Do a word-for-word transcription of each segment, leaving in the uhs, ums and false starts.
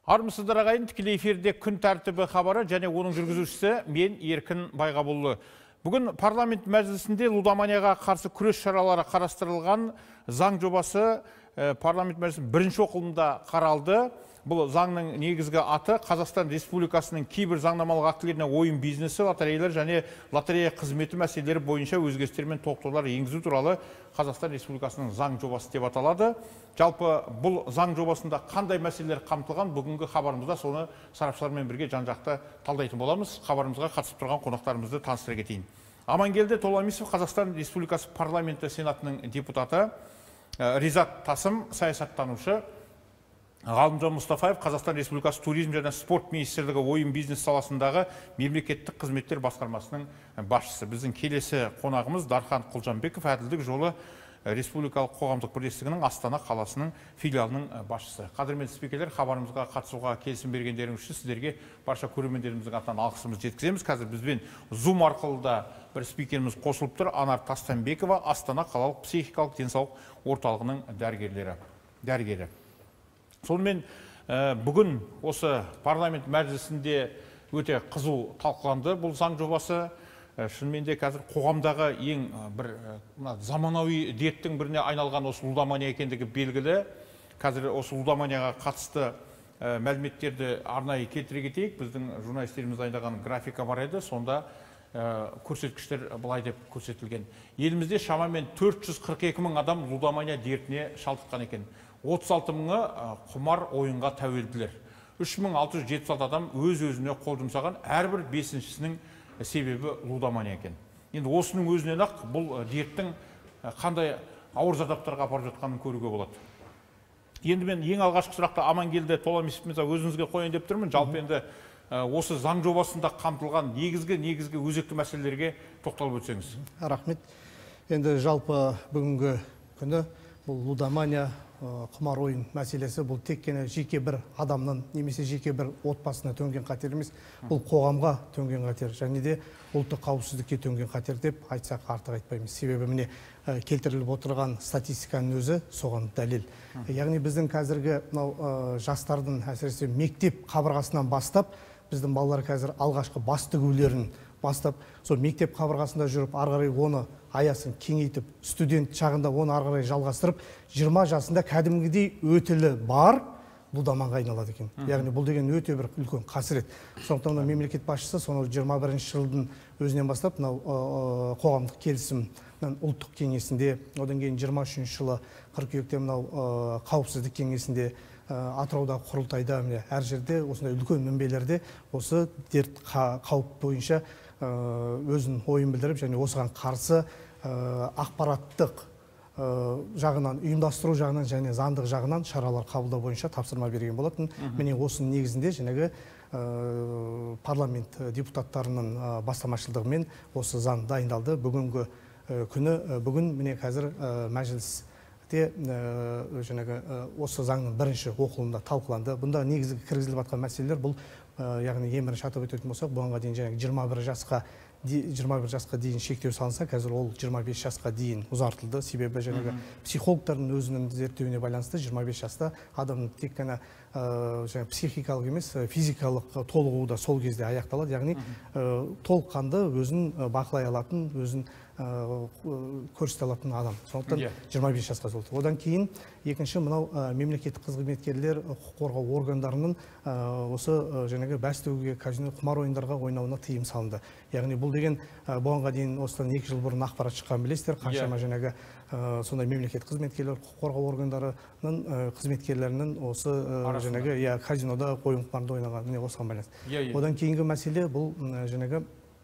Армысыздар ағайын, тікелей эфирде күн тәртібі хабары және оның жүргізушісі мен Еркін Байғабұлы. Бүгін парламент мәжілісінде лудоманияға қарсы күрес шаралары қарастырылған заң жобасы парламент мәжілісінің бірінші оқылымда қаралды. Бұл заңның негізгі аты Қазақстан Республикасының кейбір заңнамалық актілеріне ойын бизнесі, лотереялар және лотерея қызметі мәселелері бойынша өзгерістер мен толықтырулар енгізу туралы Қазақстан Республикасының заң жобасы деп аталады. Жалпы бұл заң жобасында қандай мәселелер қамтылған, бүгінгі хабарымызда соны сарапшылармен бірге жан-жақты талдайтын боламыз. Хабарымызға қатысып тұрған қонақтарымызды таныстыра кетейін. Амангелді Толамисов, Қазақстан Республикасы парламенті сенатының депутаты, Ризат Тасым, саясаттанушы, Ғалымжан Мұстафаев, Қазақстан Республикасы туризм және спорт министрлігі ойын бизнес саласындағы мемлекеттік қызметтер басқармасының басшысы. Біздің келесі қонағымыз Дархан Құлжанбеков, әділдік жолы республикалық қоғамдық бірлестігінің Астана қаласының филиалының басшысы. Қадірменді спикерлер, хабарымызға қатысуға келісім бергендеріңіз үшін сіздерге барша көрермендеріміздің атынан алғысымызды жеткіземіз. Қазір бізбен Zoom арқылы да бір спикеріміз қосылып тұр. Анар Тастанбекова, Астана қалалық психикалық денсаулық орталығының дәрігерлері. дәрігері. Сонымен бүгін осы парламент мәжілісінде өте қызу талқыланды бұл заң жобасы. Шынымен де қазір қоғамдағы ең бір заманауи дерттің біріне айналған осы лудомания екендігі белгілі. Қазір осы лудоманияға қатысты мәліметтерді арнайы келтіре кетейік. Біздің журналистеріміз дайындаған графика бар еді. Сонда көрсеткіштер былай деп көрсетілген. Елімізде шамамен төрт жүз қырық екі мың адам лудомания дертіне шалдыққан екен. отыз алты мыңы құмар ойынға тәуелділер. үш мың алты жүз жетпіс алты адам өз-өзіне қол жұмсаған, әрбір бесіншісінің себебі лудомания екен. Енді осының өзінен ақ бұл дерттің қандай ауыр зардаптарға апарып жатқанын көруге болады. Енді мен ең алғашқы сұрақты Амангелді Толамисов өзіңізге қояйын деп тұрмын. Жалпы енді осы заң жобасында қамтылған негізгі негізгі өзекті мәселелерге тоқталып өтсеңіз. Рахмет. Енді жалпы бүгінгі күні бұл лудомания, құмар ойын мәселесі бұл тек қана жеке бір адамның немесе жеке бір отбасына төнген қатер емес, бұл қоғамға төнген қатер және де ұлттық қауіпсіздікке төнген қатер деп айтсақ артық айтпаймыз. Себебі міне келтіріліп отырған статистиканың өзі соған дәлел. Яғни біздің қазіргі жастардың әсіресе мектеп қабырғасынан бастап біздің балалар қазір алғашқы бас тігулерін бастап, сол мектеп қабырғасында жүріп, ары қарай оны аясын кеңейтіп, студент шағында оны ары қарай жалғастырып, жиырма жасында кәдімгідей өтілі бар лудоманға айналады екен. Яғни бұл деген өте бір үлкен қасірет. Сондықтан мемлекет басшысы соны жиырма бірінші жылдың өзінен бастап, мынау қоғамдық келісімнің ұлттық кеңесінде, одан кейін жиырма үшінші жылы қыркүйекте мынау қауіпсіздік кеңесінде, Атыраудағы құрылтайда әр жерде осындай үлкен мінбелерде осы дерт қауіп бойынша өзін ойын білдіріп және осыған қарсы ақпараттық жағынан, ұйымдастыру жағынан және заңдық жағынан шаралар қабылдау бойынша тапсырма берген болатын. Міне осының негізінде жәнегі парламент депутаттарының бастамашылығымен осы заң дайындалды. Бүгінгі күні, бүгін міне қазір мәжіліс осы заңның бірінші оқылымында талқыланды. Бұнда негізгі кіргізіліп жатқан мәселелер бұл, яғни ең бірінші атап өтетін болсақ, бұған дейін жиырма бір жасқа жиырма бір жасқа дейін шектеу салынса, қазір ол жиырма бес жасқа дейін ұзартылды. Себебі жаңағы психологтардың өзінің зерттеуіне байланысты жиырма бес жаста адамның тек қана психикалық емес, физикалық толығуы да сол кезде аяқталады. Яғни толыққанды өзін бақылай алатын, өзін көрсете алатын адам. Сондықтан жиырма бес жасқа толды. Одан кейін екінші мынау мемлекеттік қызметкерлер, құқық қорғау органдарының осы жаңағы бәс тігуге, казино, құмар ойындарға ойнауына тыйым салынды. Яғни бұл деген бұғанға дейін осыдан екі жыл бұрын ақпарат шыққан білесіздер, қаншама жаңағы сондай мемлекет қызметкерлер, құқық қорғау органдарының қызметкерлерінің осы жаңағы казинода ойын құмарында ойнаған, міне осыған байланысты. Одан кейінгі мәселе бұл жаңағы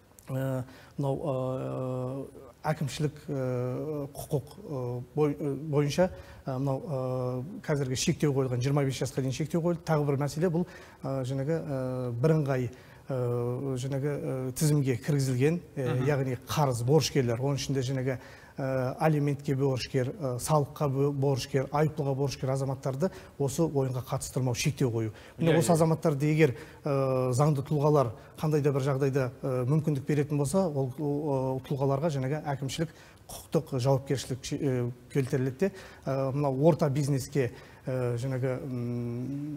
мынау әкімшілік құқық бойынша мынау қазіргі шектеу қойылған, жиырма бес жасқа дейін шектеу қойылды. Тағы бір мәселе бұл жаңағы бірыңғай жаңағы тізімге кіргізілген, яғни қарыз борышкерлер, оның ішінде жаңағы алиментке борышкер, салыққа борышкер, айыппұлға борышкер азаматтарды осы ойынға қатыстырмау, шектеу қою. Міне осы азаматтарды егер заңды тұлғалар қандай да бір жағдайда мүмкіндік беретін болса, ол тұлғаларға жаңағы әкімшілік құқықтық жауапкершілік келтіріледі. Мына орта бизнеске жаңағы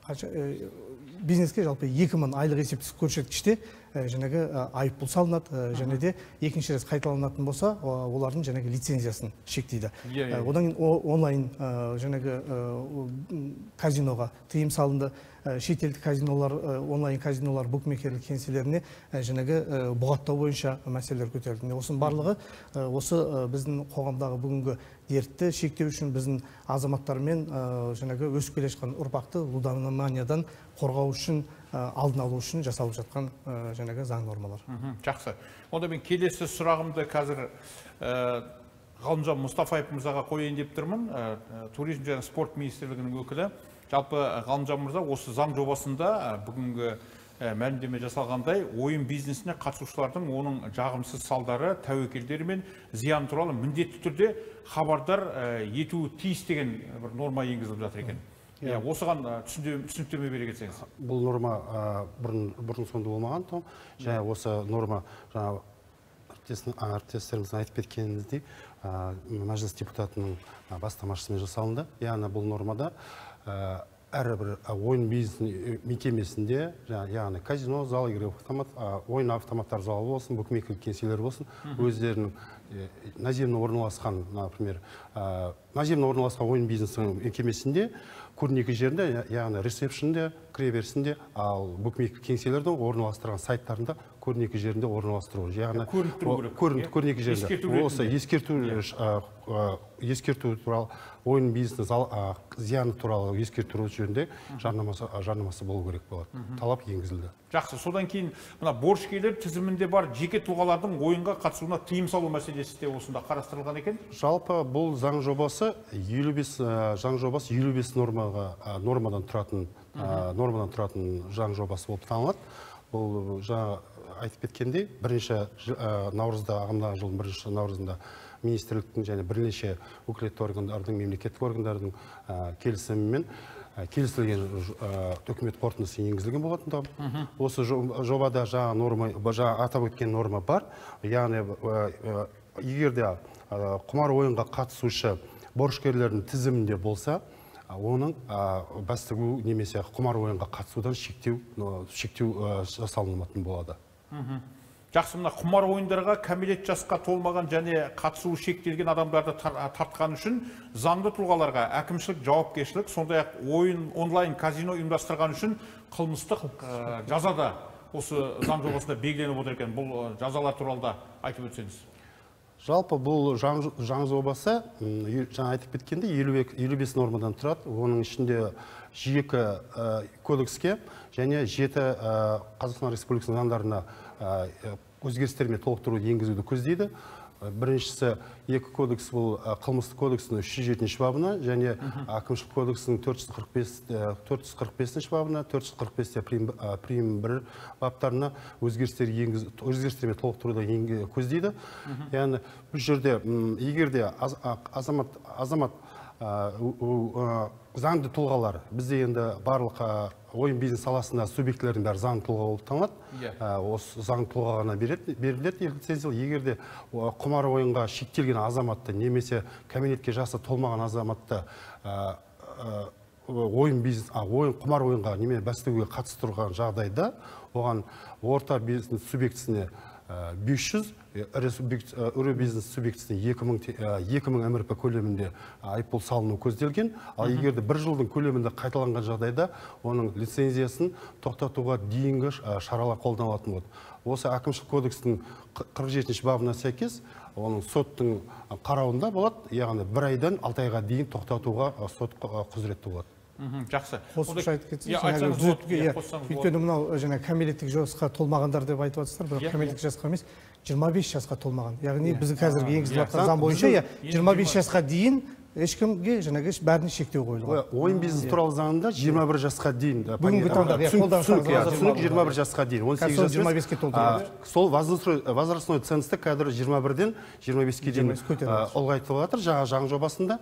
бизнеске жалпы екі мың айлық есептік көрсеткіште жаңағы айыппұл салынады, және де екінші рет қайталанатын болса, олардың жаңағы лицензиясын шектейді. Одан кейін онлайн жаңағы казиноға тыйым салынды. Шетелдік казинолар, онлайн казинолар букмекерлік кеңселеріне жаңағы бұғаттау бойынша мәселелер көтерілді. Осының барлығы осы біздің қоғамдағы бүгінгі дертті шектеу үшін біздің азаматтармен жаңағы өсіп келе жатқан ұрпақты лудоманиядан қорғау үшін, алдын алу үшін жасалып жатқан жаңағы заң нормалар. Жақсы. Онда мен келесі сұрағымды қазір Ғалымжан Мұстафаев мырзаға қояйын деп тұрмын. Туризм және спорт министрлігінің өкілі. Жалпы Ғалымжан мырза осы заң жобасында бүгінгі мәлімдеме жасалғандай ойын бизнесіне қатысушылардың оның жағымсыз салдары, тәуекелдері мен зиян туралы міндетті түрде хабардар етуі тиіс деген бір норма енгізіліп жатыр екен. Осыған түсініктеме бере кетсеңіз. Бұл норма бұрын сонды болмаған, және осы норма әріптестеріміздің айтып кеткеніңіздей мәжіліс депутатының бастамашысымен жасалынды. Яғни бұл нормада әрбір ойын бизнес мекемесінде, яғни казино, зал игры автомат, ойын автоматтар залы болсын, букмекерлік кеңселер болсын, өздерінің наземно орналасқан, например, наземно орналасқан ойын бизнесінің мекемесінде көрнекі жерінде, яғни ресепшнде, кіреберісінде, ал букмекерлік кеңселердің орналастырған сайттарында көрнекі жерінде орналастыру. Яғни көрнекі жерінде. Осы ескерту туралы ойын бизнес зияны туралы ескерту жерінде жарнамасы болу керек болады. Талап енгізілді. Жақсы, содан кейін мына борышкерлер тізімінде бар жеке тұлғалардың ойынға қатысуына тыйым салу мәселесі де осында қарастырылған екен. Жалпы бұл заң жобасы елу бес заң жобасы елу бес нормаға нормадан тұратын нормадан тұратын заң жобасы болып танылады. Бұл жаңа айтып кеткендей, бірінші наурызда, ағымдағы жылдың бірінші наурызында министрліктің және бірнеше өкілетті органдардың, мемлекеттік органдардың келісімімен келісілген үкімет қорытындысы енгізілген болатын. Осы жобада жаңа норма, жаңа атап өткен норма бар. Яғни егерде құмар ойынға қатысушы борышкерлердің тізімінде болса, оның бас тігу немесе құмар ойынға қатысудан шектеу жасалынатын болады. Жақсы, мына құмар ойындарға кәмелет жасқа толмаған және қатысуы шектелген адамдарды тартқан үшін заңды тұлғаларға әкімшілік жауапкершілік, сондай-ақ ойын онлайн казино ұйымдастырған үшін қылмыстық жаза да осы заң жобасында белгіленіп отыр екен. Бұл жазалар туралы да айтып өтсеңіз. Жалпы бұл заң жобасы, жаңа айтып кеткенде, елу бес нормадан тұрады. Оның ішінде екі кодекске және жеті Қазақстан Республикасының заңдарына өзгерістер мен толықтыру енгізуді көздейді. Біріншісі, екі кодекс бұл қылмыстық кодексінің үш жүз жетінші бабына және әкімшілік кодексінің төрт жүз қырық бесінші бабына, төрт жүз қырық бесте прим бір баптарына өзгерістер мен толықтыруды көздейді. Яғни бұл жерде егерде азамат заңды тұлғалар, бізде енді барлық ойын бизнес саласында субъектілердің бәрі заңды тұлға болып танылады. Осы заңды тұлғаға беріледі лицензия. Егерде құмар ойынға шектелген азаматты немесе кәмелетке жасы толмаған азаматты ойын бизнес, ойын құмар ойынға неме бәстігуге қатыстырған жағдайда, оған орта бизнес субъектісіне бес жүз, ірі бизнес субъектісіне екі мың эм эр пэ көлемінде айыппұл салыну көзделген. Ал егерде бір жылдың көлемінде қайталанған жағдайда, оның лицензиясын тоқтатуға дейінгі шаралар қолданылатын болады. Осы әкімшілік кодекстің қырық жетінші бабына сәйкес, оның соттың қарауында болады, яғни бір айдан алты айға дейін тоқтатуға сот құзыретті болады. Жақсы. Қосымша айтып кетсеңіз, өйткені мынау жаңа кәмелеттік жасқа толмағандар деп айтып жатсыздар, бірақ кәмелеттік жасқа емес, жиырма бес жасқа толмаған. Яғни біздің қазіргі енгізіліп жатқан заң бойынша жиырма бес жасқа дейін ешкімге жаңағы бәріне шектеу қойылған. Ойын бизнес туралы заңында жиырма бір жасқа дейін. Бүгінгі таңда түсінік жиырма бір жасқа дейін. он сегіз жас жиырма беске толтырады. Сол возрастной цензті қазір жиырма бірден жиырма беске дейін ұлғайтылып жатыр жаңа заң жобасында.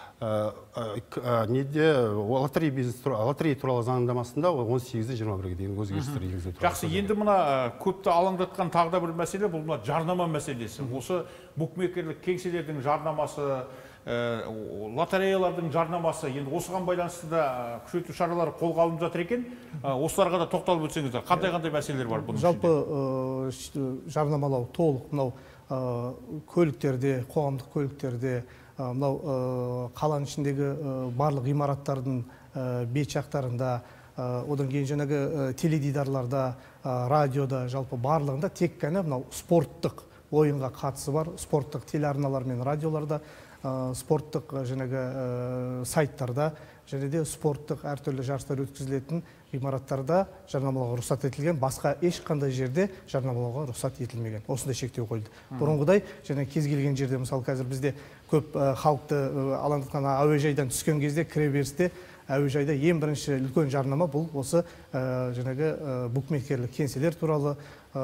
Неде лотерея туралы заңнамасында он сегізден жиырма бірге дейін өзгерістер енгізілді. Жақсы, енді мына көпті алаңдатқан тағы да бір мәселе, бұл мына жарнама мәселесі. Осы букмекерлік кеңселердің жарнамасы, лотереялардың жарнамасы, енді осыған байланысты да күшейту шаралары қолға алынып жатыр екен. Осыларға да тоқталып өтсеңіздер, қандай-қандай мәселелер бар бұның жалпы жарнамалау толық мынау көліктерде, қоғамдық көліктерде, мынау қаланың ішіндегі барлық ғимараттардың бет жақтарында, одан кейін жаңағы теледидарларда, радиода, жалпы барлығында тек қана мынау спорттық ойынға қатысы бар, спорттық телеарналар мен радиоларда, спорттық жаңағы сайттарда, және де спорттық әртүрлі жарыстар өткізілетін ғимараттарда жарнамалауға рұқсат етілген, басқа ешқандай жерде жарнамалауға рұқсат етілмеген. Осындай шектеу қойылды. Бұрынғыдай және кез келген жерде, мысалы қазір бізде көп халықты алаңдатқан әуежайдан түскен кезде кіреберісте әуежайда ең бірінші үлкен жарнама бұл осы жаңағы букмекерлік кеңселер туралы,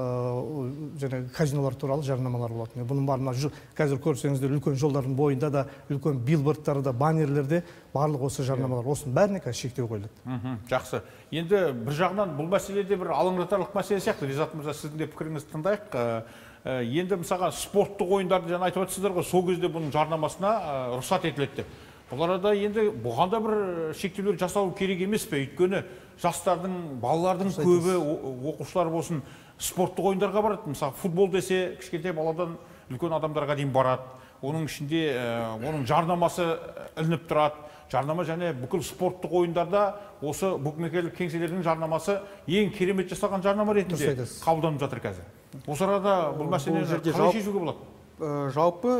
жаңағы казинолар туралы жарнамалар болатын. Бұның барына қазір көрсеңіздер үлкен жолдардың бойында да, үлкен билбордтарда, баннерлерде барлық осы жарнамалар. Осының бәріне қазір шектеу қойылды. Жақсы. Енді бір жағынан бұл мәселеде бір алаңдатарлық мәселе сияқты. Ризат мырза, сіздің де пікіріңізді тыңдайық. Енді мысалға спорттық ойындарды жаңа айтып отырсыздар ғой, сол кезде бұның жарнамасына рұқсат етіледі деп. Бұл арада енді бұған да бір шектеулер жасау керек емес пе? Өйткені жастардың, балалардың көбі, оқушылар болсын, спорттық ойындарға барады. Мысалы, футбол десе, кішкентай баладан үлкен адамдарға дейін барады. Оның ішінде оның жарнамасы ілініп тұрады. Жарнама және бүкіл спорттық ойындарда осы букмекерлік кеңселердің жарнамасы ең керемет жасалған жарнама ретінде қабылданып жатыр қазір. Осы арада бұл мәселені қалай шешуге болады? Жалпы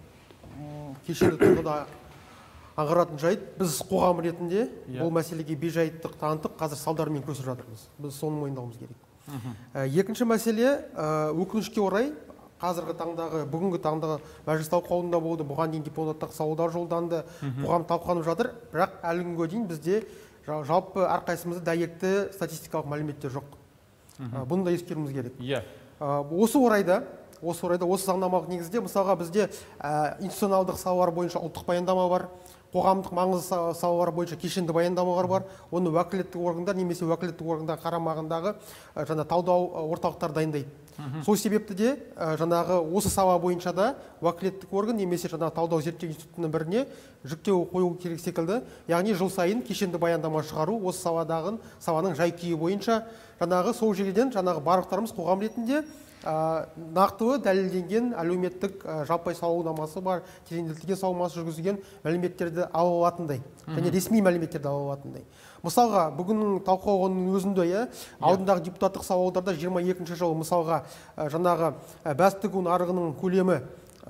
кешенді тұрғыда аңғаратын жайт, біз қоғам ретінде бұл мәселеге бейжайттық танытып, қазір салдарымен күресіп жатырмыз. Біз соны мойындауымыз керек. Екінші мәселе, өкінішке орай, қазіргі таңдағы, бүгінгі таңдағы мәжіліс талқылауында болды, бұған дейін депутаттық сауалдар жолданды, қоғам талқыланып жатыр, бірақ әлі күнге дейін бізде жалпы әрқайсымызда дәйекті статистикалық мәліметтер жоқ. Бұны да ескеруіміз керек. Осы орайда, осы орайда, осы заңнамалық негізде, мысалға бізде институционалдық салалар бойынша ұлттық баяндама бар, қоғамдық маңызды салалар бойынша кешенді баяндамалар бар, оны уәкілетті органдар немесе уәкілетті органдар қарамағындағы жаңа талдау орталықтар дайындайды. Сол себепті де жаңағы осы сала бойынша да уәкілеттік орган немесе жаңа талдау зерттеу институтының біріне жүктеу қою керек секілді, яғни жыл сайын кешенді баяндама шығару осы саладағы саланың жай-күйі бойынша жаңағы сол жерден жаңағы барлықтарымыз қоғам ретінде нақтылы дәлелденген әлеуметтік жаппай сауалнамасы бар, тереңдетілген сауалнамасы жүргізілген мәліметтерді ала алатындай, және ресми мәліметтерді ала алатындай. Мысалға, бүгіннің талқылауының өзінде, алдындағы депутаттық сауалдарда жиырма екінші жылы мысалға жаңағы бәс тігу нарығының көлемі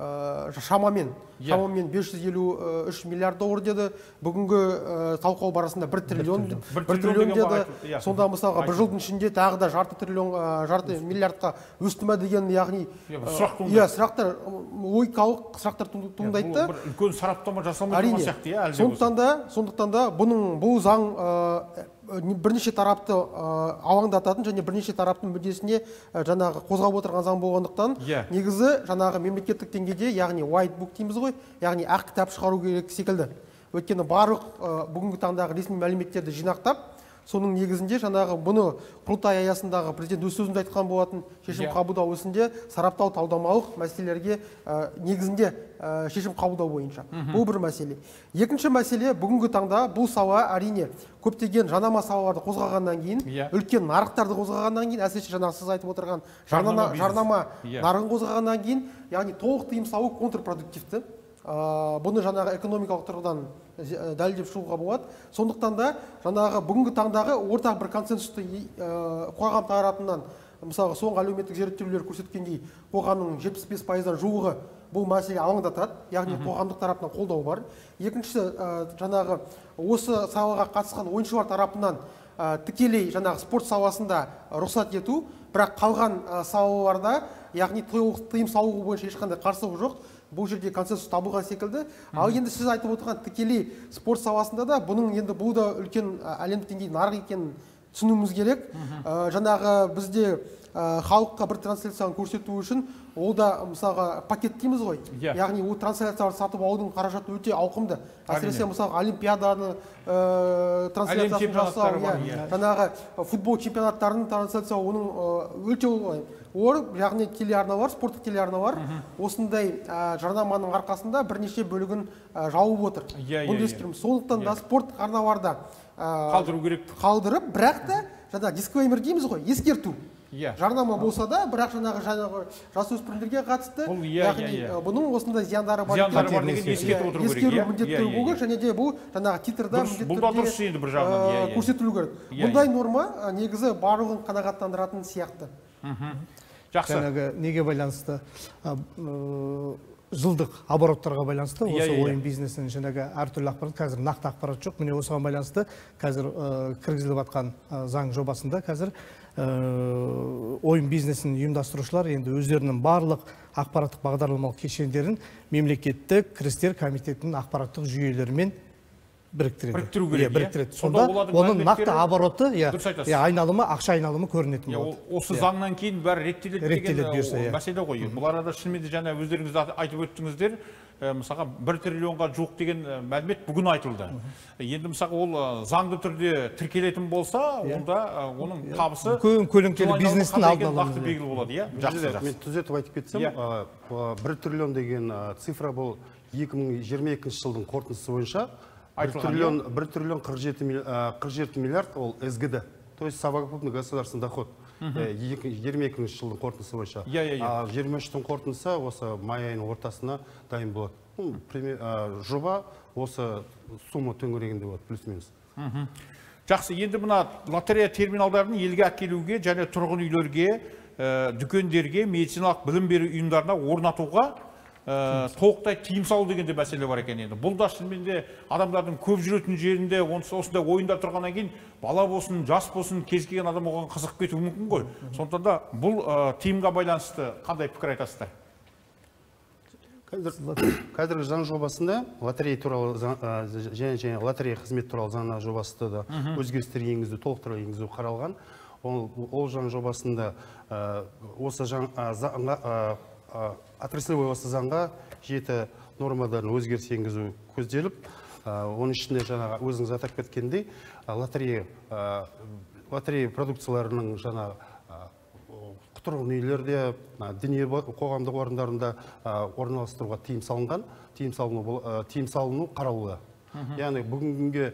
шамамен шамамен бес жүз елу үш миллиард доллар деді. Бүгінгі талқылау барысында бір триллион деді. Сонда мысалға бір жылдың ішінде тағы да жарты триллион, жарты миллиардқа өсті ме деген, яғни сұрақтар, логикалық сұрақтар туындайды. Үлкен сараптама жасалмай тұрған сияқты, иә, әлде болса. Сондықтан да бұның бұл заң бірнеше тарапты алаңдататын және бірнеше тараптың мүддесіне жаңағы қозғап отырған заң болғандықтан, негізі жаңағы мемлекеттік деңгейде, яғни white book дейміз ғой, яғни ақ кітап шығару керек секілді. Өйткені барлық бүгінгі таңдағы ресми мәліметтерді жинақтап, соның негізінде жаңағы бұны құрылтай аясындағы президент өз сөзінде айтқан болатын, шешім қабылдау ісінде сараптау талдамалық мәселелерге негізінде шешім қабылдау бойынша. Бұл бір мәселе. Екінші мәселе, бүгінгі таңда бұл сала әрине көптеген жанама салаларды қозғағаннан кейін, үлкен нарықтарды қозғағаннан кейін, әсіресе жаңағы сіз айтып отырған жарнама нарығын қозғағаннан кейін, яғни толық тыйым салу контрпродуктивті. Бұны жаңағы экономикалық тұрғыдан дәлелдеп шығуға болады. Сондықтан да жаңағы бүгінгі таңдағы ортақ бір консенсусты қоғам тарапынан, мысалы соңғы әлеуметтік зерттеулер көрсеткендей, қоғамның жетпіс бес пайыздан жуығы бұл мәселе алаңдатады, яғни қоғамдық тарапынан қолдау бар. Екіншісі, жаңағы осы салаға қатысқан ойыншылар тарапынан тікелей жаңағы спорт саласында рұқсат ету, бірақ қалған салаларда, яғни тыйым салу бойынша ешқандай қарсылық жоқ. Бұл жерде консенсус табылған секілді. Ал енді сіз айтып отырған тікелей спорт саласында да бұның енді бұл да үлкен әлемдік деңгейде нарық екенін түсінуіміз керек. Жаңағы бізде халыққа бір трансляцияны көрсету үшін ол да мысалға пакет дейміз ғой. Яғни ол трансляцияларды сатып алудың қаражаты өте ауқымды. Әсіресе мысалға олимпиаданы трансляциясын жасау, жаңағы футбол чемпионаттарының трансляциясы оның өте ор, яғни телеарналар, спорттық телеарналар осындай жарнаманың арқасында бірнеше бөлігін жауып отыр. Бұны ескереміз. Сондықтан да спорттық арналарда қалдыру керек. Қалдырып, бірақ та жаңа дисклеймер дейміз ғой, ескерту. Жарнама болса да, бірақ жаңағы жаңағы жасөспірімдерге қатысты, яғни бұның осындай зияндары бар. Зияндары бар деген ескерту отыру керек. Ескеру міндетті болу, және де бұл жаңағы титрда міндетті түрде көрсетілу керек. Бұндай норма негізі барлығын қанағаттандыратын сияқты. Жақсы. Жаңағы неге байланысты жылдық обороттарға байланысты, осы ойын бизнесінің жаңағы әртүрлі ақпарат, қазір нақты ақпарат жоқ. Міне осыған байланысты қазір кіргізіліп жатқан заң жобасында қазір ойын бизнесін ұйымдастырушылар енді өздерінің барлық ақпараттық бағдарламалық кешендерін мемлекеттік кірістер комитетінің ақпараттық жүйелерімен біріктіреді. Біріктіру керек. Біріктіреді. Сонда оның нақты обороты, айналымы, ақша айналымы көрінетін болады. Осы заңнан кейін бәрі реттеледі деген мәселе ғой. Бұл арада шынымен де жаңа өздеріңіз айтып өттіңіздер, мысалға бір триллионға жуық деген мәлімет бүгін айтылды. Енді мысалға ол заңды түрде тіркелетін болса, онда оның табысы көлеңкелі бизнестің алдын ала белгілі болады. Жақсы. Мен түзетіп айтып кетсем, бір триллион деген цифра бұл екі мың жиырма екінші жылдың қорытындысы бойынша бір триллион қырық жеті миллиард ол СГД, то есть совокупный государственный доход. жиырма екінші жылдың қорытындысы бойынша. жиырма үштің қорытындысы осы май айының ортасына дайын болады. Жоба осы сумма төңірегінде болады, плюс-минус. Жақсы, енді мына лотерея терминалдарын елге әкелуге және тұрғын үйлерге, дүкендерге, медициналық білім беру ұйымдарына орнатуға толықтай тыйым салу дегенде мәселе бар екен енді. Бұл да шынымен де адамдардың көп жүретін жерінде осындай ойындар тұрғаннан кейін бала болсын, жас болсын, кез келген адам оған қызығып кетуі мүмкін ғой. Сондықтан да бұл тыйымға байланысты қандай пікір айтасыздар? Қазіргі заң жобасында лотерея туралы және лотерея қызмет туралы заң жобасында да өзгерістер енгізу, толықтыру енгізу қаралған. Ол заң жобасында осы заңға отраслевой осы заңға жеті нормадан өзгеріс енгізу көзделіп, оның ішінде жаңағы өзіңіз атап кеткендей лотерея продукцияларының жаңа тұрғын үйлерде, діни қоғамдық орындарында орналастыруға тыйым салынған, тыйым салыну қаралуда. Яғни бүгінге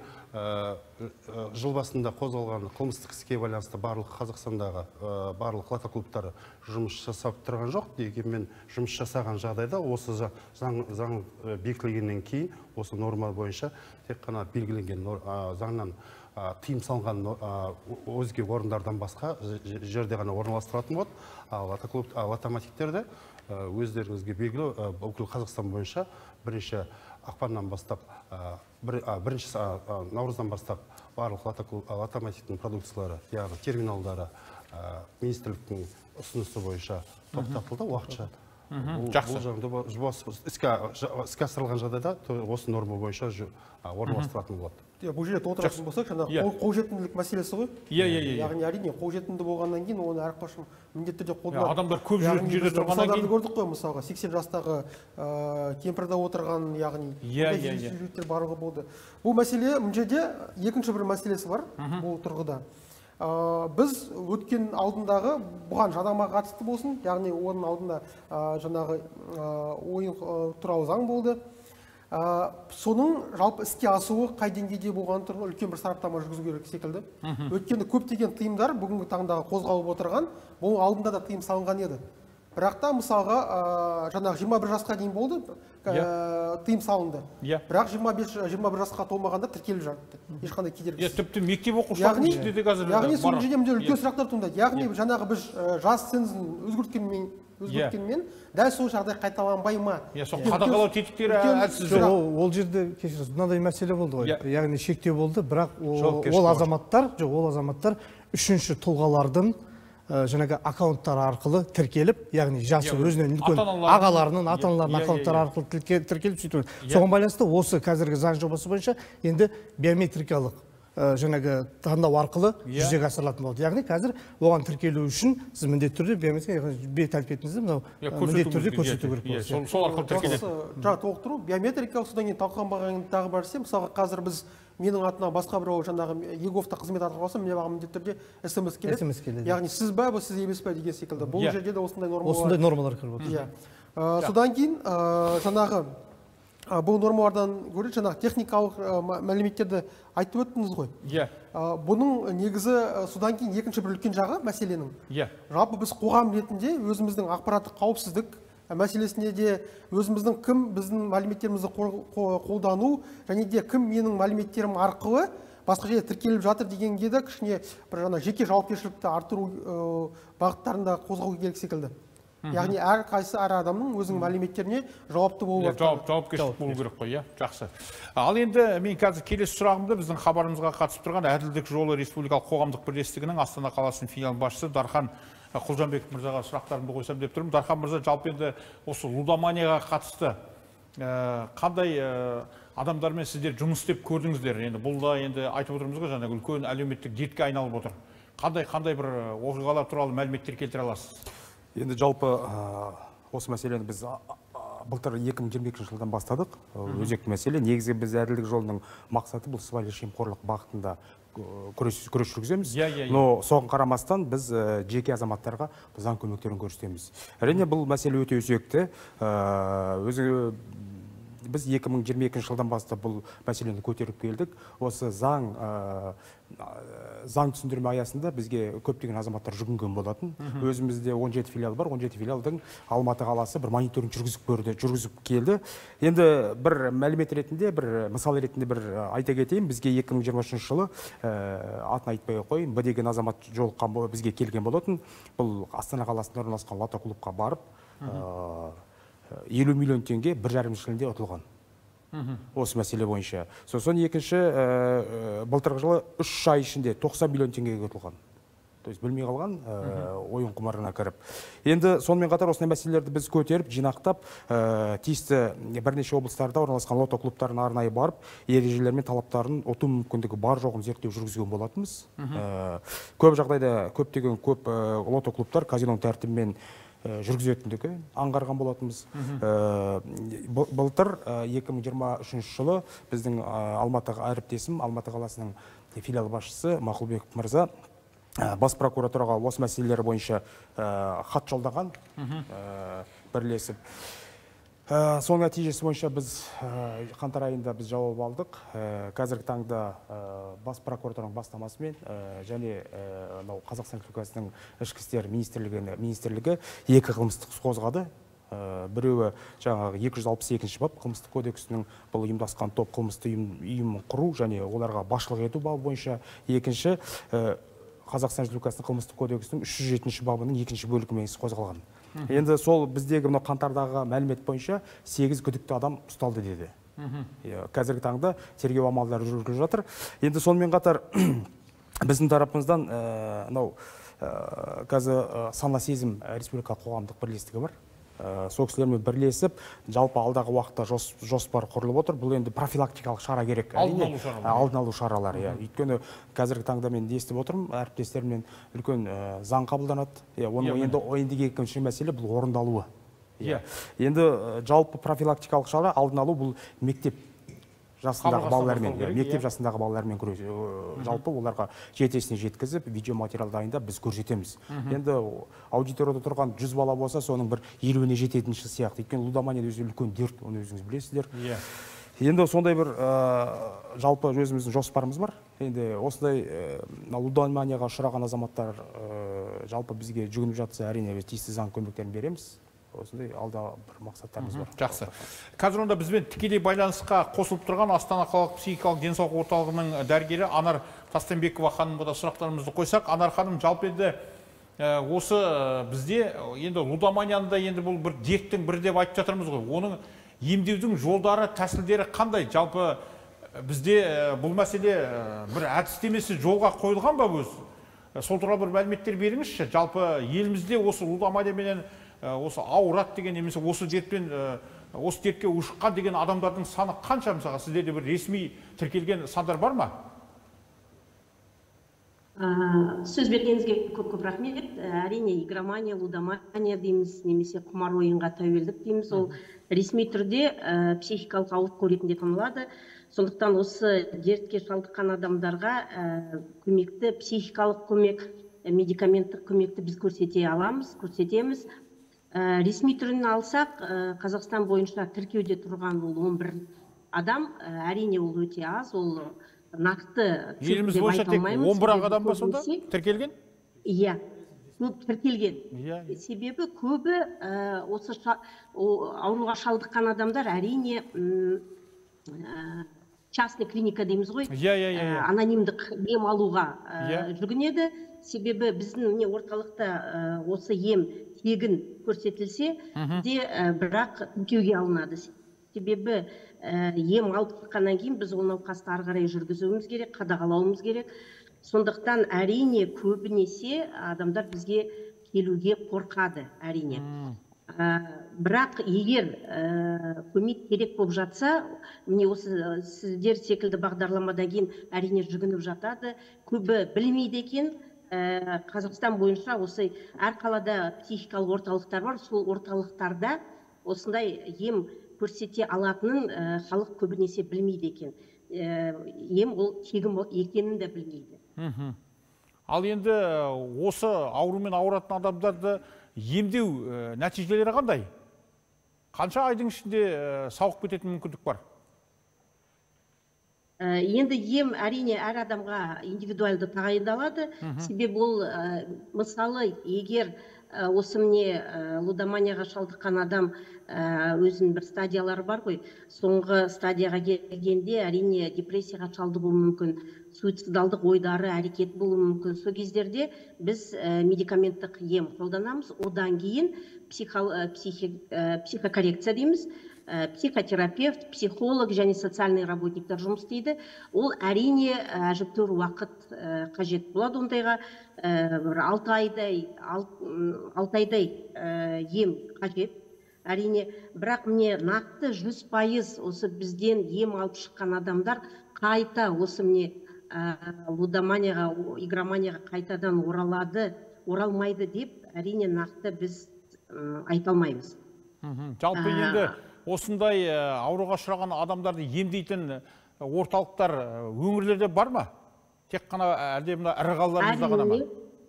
жыл басында қозғалған қылмыстық іске байланысты барлық Қазақстандағы барлық лото-клубтары жұмыс жасап тұрған жоқ. Дегенмен жұмыс жасаған жағдайда осы заң бекітілгеннен кейін осы норма бойынша тек қана белгіленген заңнан тыйым салынған өзге орындардан басқа жерде ғана орналастыратын болады. Лотоматиктерді өздеріңізге белгілі бүкіл Қазақстан бойынша бірінші ақпаннан бастап, бірінші наурыздан бастап барлық лотоматиктің продукциялары, яғни терминалдары министрліктің ұсынысы бойынша тоқтатылды уақытша. Жақсы. Бұл жобасы іске асырылған жағдайда осы норма бойынша орналастыратын болады. Бұл жерде толықтыратын болсақ, қолжетімділік мәселесі ғой. Яғни әрине қолжетімді болғаннан кейін оны әрқашан міндетті түрде қолданады. Адамдар көп жүретін жерде тұрғаннан кейін көрдік қой, мысалға сексен жастағы кемпірде отырған, яғни жүйттер барлығы болды. Бұл мәселе мына жерде екінші бір мәселесі бар бұл тұрғыда. Біз өткен алдындағы бұған жарнама қатысты болсын, яғни оның алдында жаңағы ойын туралы заң болды. Соның жалпы іске асуы қай деңгейде болған тұрғы үлкен бір сараптама жүргізу керек секілді. Өйткені көптеген тыйымдар бүгінгі таңдағы қозғалып отырған, бұл алдында да тыйым салынған еді. Бірақ та мысалға жаңағы жиырма бір жасқа дейін болды, тыйым салынды. Бірақ жиырма бір жасқа толмағанда тіркеліп жатты. Ешқандай кедергісіз. Тіпті мектеп оқушыларының ішінде де қазір бар. Яғни соның жерде үлкен сұрақтар туындайды. Яғни жаңағы біз жас цензін өзгерткенмен өзгерткенмен дәл сол жағдай қайталанбай ма? Қадағалау тетіктері әлсіз жоқ. Ол жерде кешіріңіз, мынадай мәселе болды ғой. Яғни шектеу болды, бірақ ол азаматтар, жоқ, ол азаматтар үшінші тұлғалардың жаңағы аккаунттары арқылы тіркеліп, яғни жасы өзінен үлкен ағаларының, ата-аналарының аккаунттары арқылы тіркеліп сөйтіп. Соған байланысты осы қазіргі заң жобасы бойынша енді биометрикалық жаңағы таңдау арқылы жүзеге асырылатын болды. Яғни қазір оған тіркелу үшін сіз міндетті түрде бет әлпетіңізді мынау міндетті түрде көрсету керек болады. Сол арқылы тіркеледі. Жаңа толықтыру, биометрикалық содан кейін талқыланбаған тағы бар нәрсе, мысалға қазір біз менің атына басқа біреу жаңағы Еговта қызмет атқарып алса, міне маған міндетті түрде смс келеді. Яғни сіз ба, бұл сіз емес па деген секілді. Бұл жерде де осындай нормалар. Осындай нормалар кіріп отыр. Содан кейін жаңағы бұл нормалардан гөрі жаңағы техникалық мәліметтерді айтып өттіңіз ғой. Иә. Бұның негізі содан кейін екінші бір үлкен жағы мәселенің. Иә. Жалпы біз қоғам ретінде өзіміздің ақпараттық қауіпсіздік мәселесіне де өзіміздің кім біздің мәліметтерімізді қолдану және де кім менің мәліметтерім арқылы басқа жерде тіркеліп жатыр дегенге де кішкене бір жаңа жеке жауапкершілікті арттыру бағыттарында қозғау керек секілді. Яғни әр қайсы әр адамның өзінің мәліметтеріне жауапты болу керек. Жауапкершілік болу керек қой, иә, жақсы. Ал енді мен қазір келесі сұрағымды біздің хабарымызға қатысып тұрған Әділдік жолы республикалық қоғамдық бірлестігінің Астана қаласының филиал басшысы Дархан Құлжанбеков мырзаға сұрақтарымды қойсам деп тұрмын. Дархан мырза, жалпы енді осы лудоманияға қатысты қандай адамдармен сіздер жұмыс істеп көрдіңіздер? Енді бұл да енді айтып отырмыз ғой, жаңағы үлкен әлеуметтік дертке айналып отыр. Қандай қандай бір оқиғалар туралы мәліметтер келтіре аласыз? Енді жалпы осы мәселені біз былтыр екі мың жиырма екінші жылдан бастадық. Өзекті мәселе. Негізгі біз әділдік жолының мақсаты бұл сыбайлас жемқорлық бағытында күрес жүргіземіз. Но соған қарамастан біз жеке азаматтарға заң көмектерін көрсетеміз. Әрине бұл мәселе өте өзекті. Өзі біз екі мың жиырма екінші жылдан бастап бұл мәселені көтеріп келдік. Осы заң заң түсіндірме аясында бізге көптеген азаматтар жүгінген болатын. Өзімізде он жеті филиал бар. он жеті филиалдың Алматы қаласы бір мониторинг жүргізіп көрді, жүргізіп келді. Енді бір мәлімет ретінде, бір мысал ретінде бір айта кетейін. Бізге екі мың жиырма үшінші жылы атын айтпай қойын, Б деген азамат жолыққан бізге келген болатын. Бұл Астана қаласында орналасқан лото клубқа барып елу миллион теңге бір жарым жылында ұтылған. Осы мәселе бойынша. Сосын екінші былтырғы жылы үш ай ішінде тоқсан миллион теңгеге ұтылған. То есть білмей қалған ойын құмарына кіріп. Енді сонымен қатар осындай мәселелерді біз көтеріп, жинақтап, тиісті бірнеше облыстарда орналасқан лото клубтарына арнайы барып, ережелер мен талаптарын ұту мүмкіндігі бар жоғын зерттеу жүргізген болатынбыз. Көп жағдайда көптеген көп лото клубтар казиноның тәртібімен жүргізетіндігі аңғарған болатынбыз. Былтыр екі мың жиырма үшінші жылы біздің Алматы әріптесім, Алматы қаласының филиал басшысы Мақұлбеков мырза бас прокуратураға осы мәселелер бойынша хат жолдаған, бірлесіп. Соның нәтижесі бойынша біз қаңтар айында біз жауап алдық. Қазіргі таңда бас прокуратураның бастамасымен және Қазақстан Республикасының ішкі істер министрлігі екі қылмыстық іс қозғады. Біреуі жаңағы екі жүз алпыс екінші бап қылмыстық кодексінің бұл ұйымдасқан топ қылмысты ұйым құру және оларға басшылық ету бабы бойынша. Екінші Қазақстан Республикасының қылмыстық кодексінің үш жүз жетінші бабының екінші бөлігімен іс қозғалған. Енді сол біздегі мына қаңтардағы мәлімет бойынша сегіз күдікті адам ұсталды деді. Қазіргі таңда тергеу амалдары жүргізіліп жатыр. Енді сонымен қатар біздің тарапымыздан мынау қазір Сана сезім республикалық қоғамдық бірлестігі бар. Сол кісілермен бірлесіп, жалпы алдағы уақытта жоспар құрылып отыр. Бұл енді профилактикалық шара керек. Алдын алу шаралары. Өйткені қазіргі таңда мен естіп отырмын, әріптестерімнен үлкен заң қабылданады. Енді екінші мәселе бұл орындалуы. Енді жалпы профилактикалық шара алдын алу бұл мектеп жасындағы балалармен, мектеп жасындағы балалармен жалпы оларға жетесіне жеткізіп, видеоматериал дайындап біз көрсетеміз. Енді аудиторияда тұрған жүз бала болса, соның бір елуіне жететінші сияқты. Өйткені лудомания өзі үлкен дерт, оны өзіңіз білесіздер. Енді сондай бір жалпы өзіміздің жоспарымыз бар. Енді осындай лудоманияға ұшыраған азаматтар жалпы бізге жүгініп жатса, әрине тиісті заң көмектерін береміз. Осындай алда бір мақсаттарымыз бар. Жақсы. Қазір онда бізбен тікелей байланысқа қосылып тұрған Астана қалалық психикалық денсаулық орталығының дәрігері Анар Тастанбекова ханымға да сұрақтарымызды қойсақ. Анар ханым, жалпы енді осы бізде енді лудоманияны да енді бұл бір дерттің бірі деп айтып жатырмыз ғой. Оның емдеудің жолдары, тәсілдері қандай? Жалпы бізде бұл мәселе бір әдістемесі жолға қойылған ба өз? Сол туралы бір мәліметтер беріңізші. Жалпы елімізде осы лудоманиямен осы ауырат деген немесе осы дертпен осы дертке ушыққан деген адамдардың саны қанша? Мысалға сіздерде бір ресми тіркелген сандар бар ма? Сөз бергеніңізге көп-көп рахмет. Әрине, игромания, лудомания дейміз, немесе құмар ойынға тәуелдік дейміз. Ол ресми түрде психикалық ауытқу ретінде танылады. Сондықтан осы дертке шалдыққан адамдарға көмекті, психикалық көмек, медикаменттік көмекті біз көрсете аламыз, көрсетеміз. Ресми түрін алсақ, Қазақстан бойынша тіркеуде тұрған ол он бір адам, әрине ол өте аз, ол нақты еліміз бойынша тек он бір адам ба сонда тіркелген? Иә, көп тіркелген. Себебі көбі осы ауруға шалдыққан адамдар әрине частный клиника дейміз ғой, анонимдік ем алуға жүгінеді. Себебі біздің орталықта осы ем тегін көрсетілсе де, бірақ тіркеуге алынады. Себебі ем алып шыққаннан кейін біз ол науқасты ары қарай жүргізуіміз керек, қадағалауымыз керек. Сондықтан әрине көбінесе адамдар бізге келуге қорқады, әрине. Бірақ егер көмек керек болып жатса, міне осы сіздер секілді бағдарламадан кейін әрине жүгініп жатады. Көбі білмейді екен. Қазақстан бойынша осы әр қалада психикалық орталықтар бар, сол орталықтарда осындай ем көрсете алатынын халық көбінесе білмейді екен. Ем ол тегін екенін де білмейді. Ал енді осы аурумен ауыратын адамдарды емдеу нәтижелері қандай? Қанша айдың ішінде сауығып кететін мүмкіндік бар? Енді ем әрине әр адамға индивидуалды тағайындалады. Себебі ол, мысалы, егер осы міне лудоманияға шалдыққан адам өзінің бір стадиялары бар ғой, соңғы стадияға келгенде әрине депрессияға шалдығуы мүмкін, суицидалдық ойдары әрекет болуы мүмкін. Сол кездерде біз медикаменттік ем қолданамыз. Одан кейін психокоррекция дейміз, психотерапевт, психолог және социальный работниктер жұмыс істейді. Ол әрине әжептәуір уақыт қажет болады ондайға. алты айдай ем қажет. Әрине, бірақ міне нақты жүз пайыз осы бізден ем алып шыққан адамдар қайта осы міне лудоманияға, игроманияға қайтадан оралады, оралмайды деп әрине нақты біз айта алмаймыз. Жалпы енді осындай ауруға ұшыраған адамдарды емдейтін орталықтар өңірлерде бар ма? Тек қана әлде мына ірі қалаларымызда ғана ма?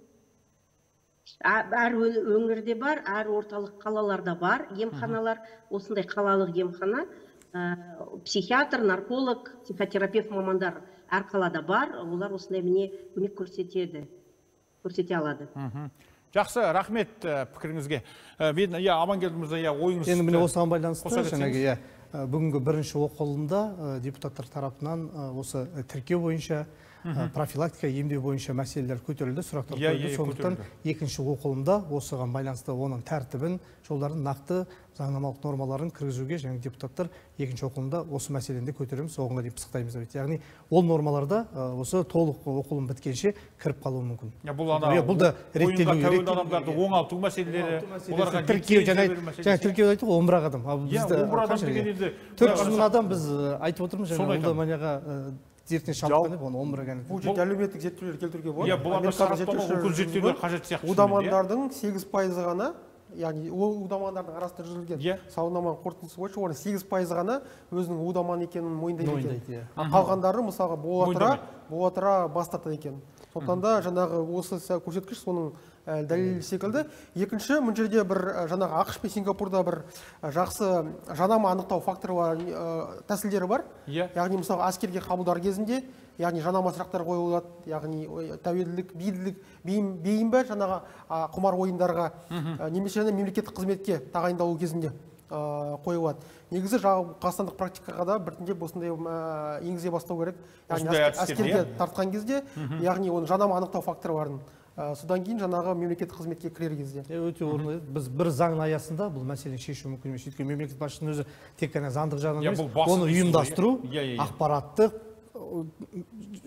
Әр өңірде бар, әр орталық қалаларда бар емханалар, осындай қалалық емхана, психиатр, нарколог, психотерапевт мамандар әр қалада бар, олар осындай міне көмек көрсетеді, көрсете алады. Жақсы, рахмет пікіріңізге. Мен Амангелді мырза, ойыңыз... Енді міне осыған байланысты, бүгінгі бірінші оқылымда депутаттар тарапынан осы тіркеу бойынша, профилактика, емдеу бойынша мәселелер көтерілді, сұрақтар қойылды. Сондықтан екінші оқылымда осыған байланысты оның тәртібін, жолдарын, нақты заңнамалық нормаларын кіргізуге және депутаттар екінші оқылымда осы мәселені көтереміз, оғанға дейін пысықтаймыз. Яғни ол нормаларда осы толық оқылым біткенше кіріп қалуы мүмкін. Бұл да реттелу керек. Адамдарды оңалту мәселелері, оларға тіркеу, жаңа тіркеу айтып, он бір адам. төрт жүз мың адам біз айтып отырмыз, жаңа лудоманияға зертіне шалдыққан деп, оны он бір адам. Бұл жерде әлеуметтік зерттеулер келтіруге болады. Иә, бұл бүкіл зерттеулер қажет сияқты. Лудомандардың сегіз пайызы ғана, яғни ол лудомандардың арасында жүргізілген сауалнаманың қорытындысы бойынша оның сегіз пайызы ғана өзінің лудоман екенін мойындайды екен. Қалғандары мысалға бола тұра бас тартады екен. Сондықтан да жаңағы осы көрсеткіш соның дәлелі секілді. Екінші, мына жерде бір жаңағы ақш пен Сингапурда бір жақсы жанама анықтау факторлар тәсілдері бар. Яғни мысалға әскерге қабылдар кезінде, яғни жанама сұрақтар қойылады, яғни тәуелділік, бейілдік, бейім бе жаңағы құмар ойындарға, немесе мемлекеттік қызметке тағайындалу кезінде қойылады. Негізі қазақстандық практикаға да біртіндеп осындай енгізе бастау керек. Яғни әскерге тартқан кезде, яғни оны жанама анықтау факторларын содан кейін жаңағы мемлекеттік қызметке кірер кезде. Өте орынды. Біз бір заң аясында бұл мәселені шешу мүмкін емес. Өйткені мемлекет басшысының өзі тек қана заңдық жағынан емес, оны ұйымдастыру, ақпараттық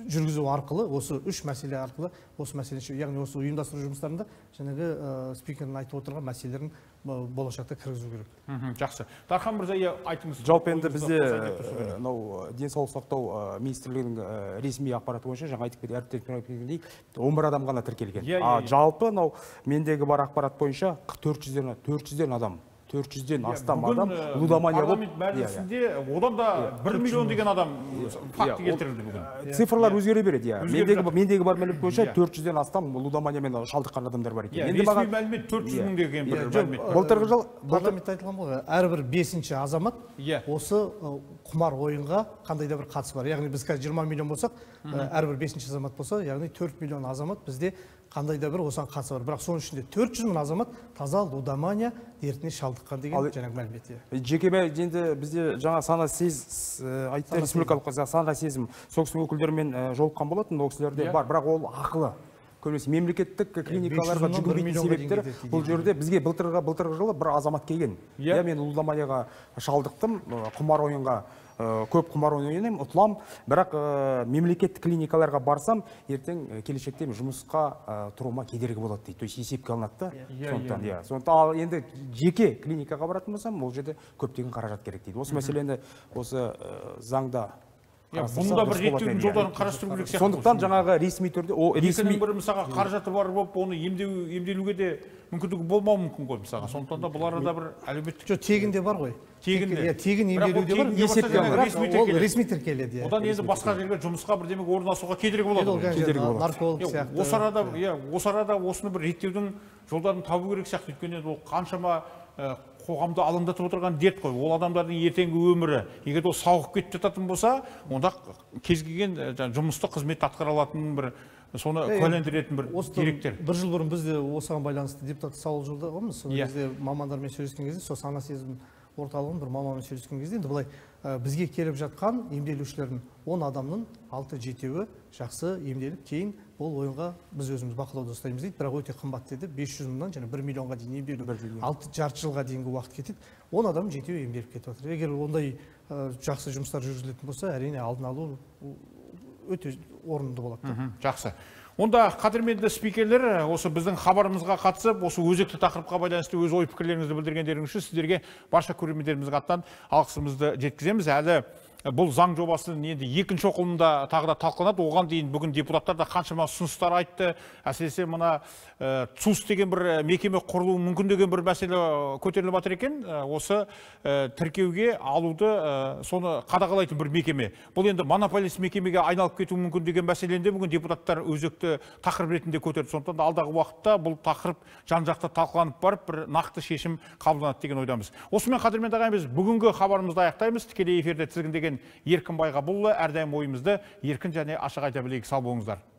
жүргізу арқылы, осы үш мәселе арқылы осы мәселе, яғни осы ұйымдастыру жұмыстарында жаңағы спикердің айтып отырған мәселелерін болашақта кіргізу керек. Жақсы. Дархан мырза, айтыңыз. Жалпы енді бізде мынау денсаулық сақтау министрлігінің ресми ақпараты бойынша жаңа айтып кеткендей он бір адам ғана тіркелген. Жалпы мынау мендегі бар ақпарат бойынша төрт жүзден адам төрт жүзден астам адам лудомания парламент мәжілісінде одан да бір миллион деген адам факті келтірілді бүгін. Цифрлар өзгере береді. Мендегі бар мәлімет бойынша төрт жүзден астам лудоманиямен шалдыққан адамдар бар екен. Ресми мәлімет төрт жүз мың деген бір мәлімет. Былтырғы жыл парламентте айтылған ғой, әрбір бесінші азамат осы құмар ойынға қандай да бір қатысы бар. Яғни біз қазір жиырма миллион болсақ, әрбір бесінші азамат болса, яғни төрт миллион азамат бізде қандай да бір осыған қатысы бар. Бірақ соның ішінде төрт жүз мың азамат таза лудомания дертіне шалдыққан деген жаңағы мәлімет. Жеке енді бізде жаңа сана сезім айтты, республикалық сана сезім сол кісінің өкілдерімен жолыққан болатын, ол кісілерде бар, бірақ ол ақылы. Көбінесе мемлекеттік клиникаларға жүгінбейтін себептер бұл жерде бізге былтырғы былтырғы жылы бір азамат келген. Я мен лудоманияға шалдықтым, құмар ойынға көп құмар ойнаймын, ұтылам, бірақ мемлекеттік клиникаларға барсам, ертең келешекте жұмысқа тұруыма кедергі болады дейді. То есть есепке алынады. Сондықтан, иә. Сондықтан енді жеке клиникаға баратын болсам, ол жерде көптеген қаражат керек дейді. Осы мәселені осы заңда Бұны да бір реттеудің жолдарын қарастыру керек сияқты. Сондықтан жаңағы ресми түрде екінің бірі мысалға қаражаты бар болып, оны емделуге де мүмкіндігі болмауы мүмкін ғой мысалға. Сондықтан да бұл арада бір әлеуметтік жоқ, тегінде бар ғой. Тегінде. Тегін емделуде бар, есепке ол ресми тіркеледі. Одан енді басқа жерге жұмысқа бір демек орналасуға кедергі болады. Нарколог сияқты. Осы арада, иә, осы арада осыны бір реттеудің жолдарын табу керек сияқты. Өйткені ол қаншама қоғамды алаңдатып отырған дерт қой. Ол адамдардың ертеңгі өмірі, егер ол сауығып кетіп жататын болса, онда кез келген жұмысты қызмет атқара алатын бір соны куәландыратын бір деректер. Бір жыл бұрын біз де осыған байланысты депутат сауал жолдағанбыз. Сол кезде мамандармен сөйлескен кезде, сол сана сезім орталығын бір маманмен сөйлескен кезде, енді былай бізге келіп жатқан емделушілердің он адамның алты жетеуі жақсы емделіп, кейін бұл ойынға біз өзіміз бақылауда ұстаймыз дейді, бірақ өте қымбат деді. бес жүз мыңнан және бір миллионға дейін емделу, алты жарты жылға дейінгі уақыт кетеді. он адам жетеуі емделіп кетіп жатыр. Егер ондай жақсы жұмыстар жүргізілетін болса, әрине алдын алу өте орынды болады. Жақсы. Онда қадірменді спикерлер, осы біздің хабарымызға қатысып, осы өзекті тақырыпқа байланысты өз ой пікірлеріңізді білдіргендеріңіз үшін сіздерге барша көрермендерімізге аттан алғысымызды жеткіземіз. Әлі бұл заң жобасы енді екінші оқылымда тағы да талқыланады. Оған дейін бүгін депутаттар да қаншама ұсыныстар айтты. Әсіресе мына ЦУС деген бір мекеме құрылуы мүмкін деген бір мәселе көтеріліп жатыр екен. Осы тіркеуге алуды соны қадағалайтын бір мекеме. Бұл енді монополист мекемеге айналып кетуі мүмкін деген мәселені бүгін депутаттар өзекті тақырып ретінде көтерді. Сондықтан да алдағы уақытта бұл тақырып жан-жақты талқыланып барып, бір нақты шешім қабылданады деген ойдамыз. Осымен қадірменді ағайын, біз бүгінгі хабарымызды аяқтаймыз. Тікелей эфирде тізгіндеген Еркін Байғабұлы, әрдайым ойымызды еркін және ашық айта білейік. Сау болыңыздар.